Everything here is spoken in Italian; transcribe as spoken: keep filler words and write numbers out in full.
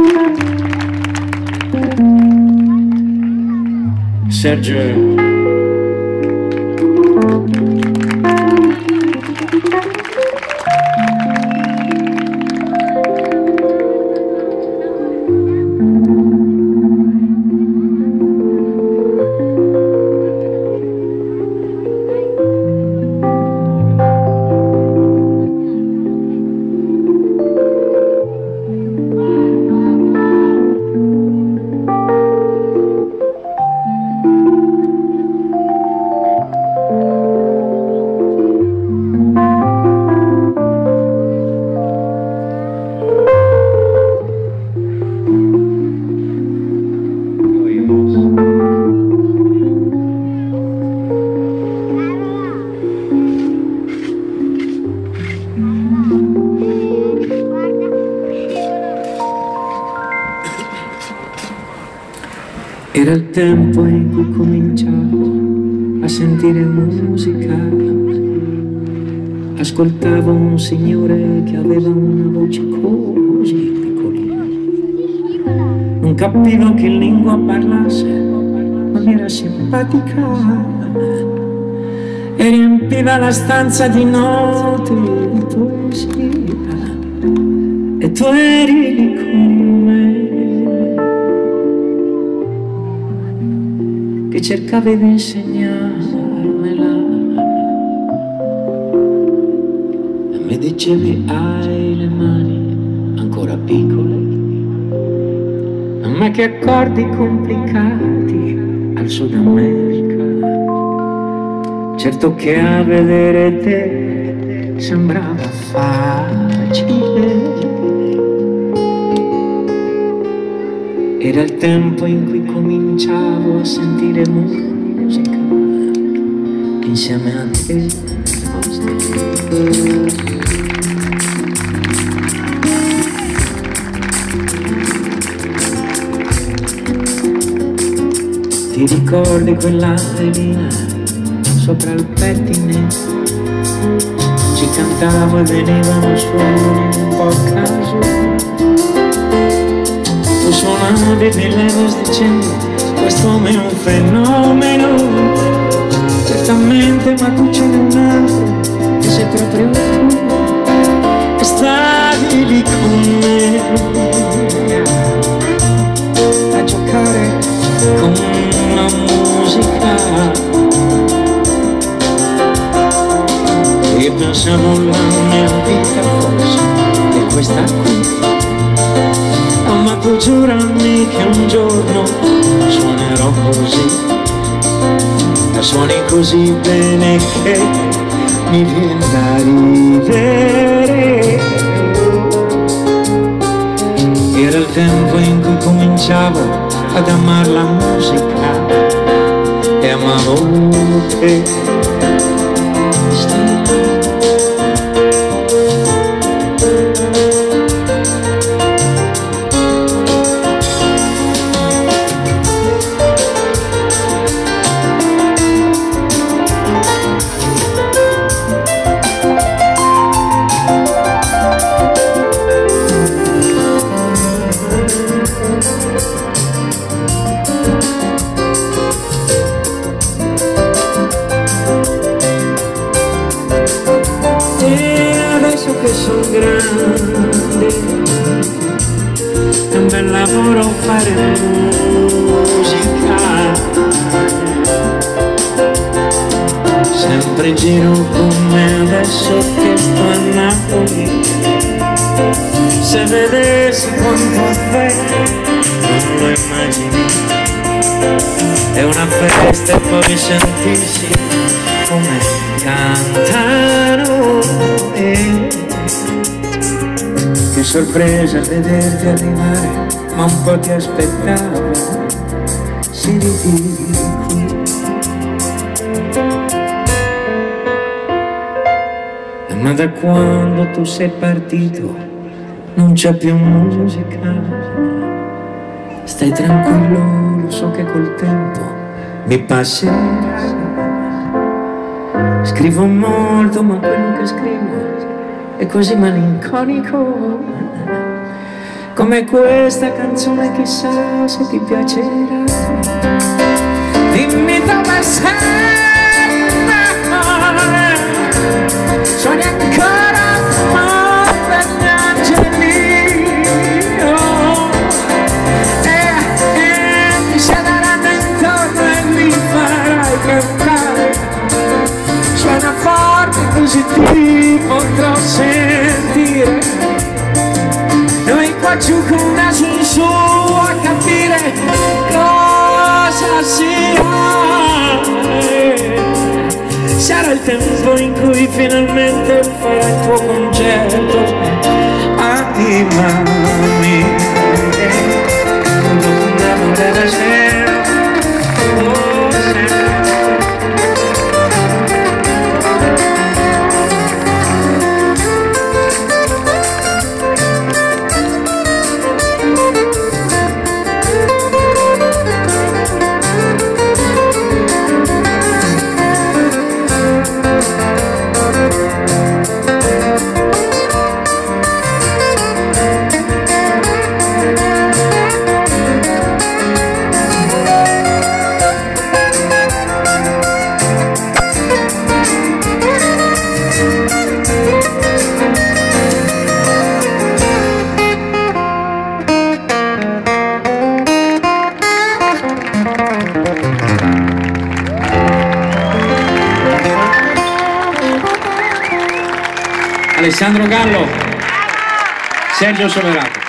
Sergio. Era il tempo in cui cominciavo a sentire musica. Ascoltavo un signore che aveva una voce così piccolina. Non capivo che lingua parlasse, ma mi era simpatica. E riempiva la stanza di note di poesia. E tu eri lì con me, che cercavi di insegnarmela e mi dicevi hai le mani ancora piccole, ma che accordi complicati al Sud America. Certo che a vedere te sembrava facile. Era il tempo in cui cominciavo a sentire musica insieme a te. Ti ricordi quella velina sopra il pettine? Ci cantavo e venivano suoni un po' a caso. Tu suonavi di levos dicendo quest'uomo è un fenomeno. Certamente, ma tu ce n'è un altro e sei proprio tu. E stavi lì con me a giocare con la musica. E pensavo la mia vita fosse e questa qui. Oh, ma tu giurami che un giorno suonerò così, e suoni così bene che mi viene da ridere. Era il tempo in cui cominciavo ad amare la musica e amavo te. Che sono grande, è un bel lavoro fare musica, sempre in giro con me adesso che sto a Napoli. Se vedessi quanto affetto non lo immagini, è una festa e poi sentirsi come cantano. eh. Che sorpresa vederti arrivare, ma un po' ti aspettavo, siediti qui. Ma da quando tu sei partito non c'è più musica. Stai tranquillo, lo so che col tempo mi passerà. Scrivo molto, ma quello che scrivo è così malinconico. come questa canzone, chissà se ti piacerà. Dimmi dove sei, suoni ancora per gli angeli, oh, e, e mi sceglieranno intorno e mi farai cantare. Suona forte così ti potrò sentire. Noi qua giù con un naso in su a capire cosa sia. Sarà il tempo in cui finalmente farai il tuo concerto animami. Alessandro Gallo, Sergio Soverato.